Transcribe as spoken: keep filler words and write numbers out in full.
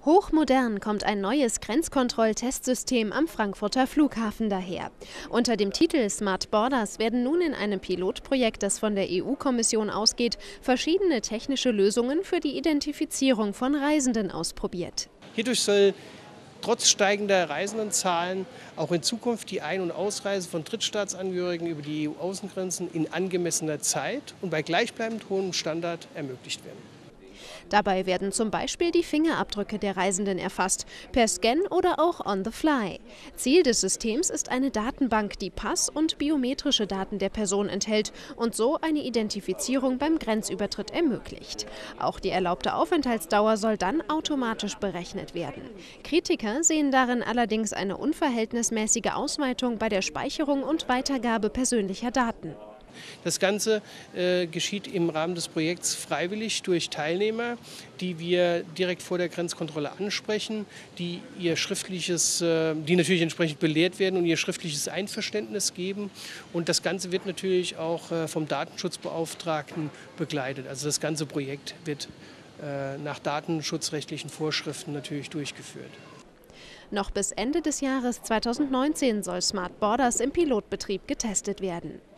Hochmodern kommt ein neues Grenzkontroll-Testsystem am Frankfurter Flughafen daher. Unter dem Titel Smart Borders werden nun in einem Pilotprojekt, das von der E U-Kommission ausgeht, verschiedene technische Lösungen für die Identifizierung von Reisenden ausprobiert. Hierdurch soll trotz steigender Reisendenzahlen auch in Zukunft die Ein- und Ausreise von Drittstaatsangehörigen über die E U-Außengrenzen in angemessener Zeit und bei gleichbleibend hohem Standard ermöglicht werden. Dabei werden zum Beispiel die Fingerabdrücke der Reisenden erfasst, per Scan oder auch on the fly. Ziel des Systems ist eine Datenbank, die Pass- und biometrische Daten der Person enthält und so eine Identifizierung beim Grenzübertritt ermöglicht. Auch die erlaubte Aufenthaltsdauer soll dann automatisch berechnet werden. Kritiker sehen darin allerdings eine unverhältnismäßige Ausweitung bei der Speicherung und Weitergabe persönlicher Daten. Das Ganze äh, geschieht im Rahmen des Projekts freiwillig durch Teilnehmer, die wir direkt vor der Grenzkontrolle ansprechen, die ihr schriftliches, äh, die natürlich entsprechend belehrt werden und ihr schriftliches Einverständnis geben. Und das Ganze wird natürlich auch äh, vom Datenschutzbeauftragten begleitet. Also das ganze Projekt wird äh, nach datenschutzrechtlichen Vorschriften natürlich durchgeführt. Noch bis Ende des Jahres zweitausendneunzehn soll Smart Borders im Pilotbetrieb getestet werden.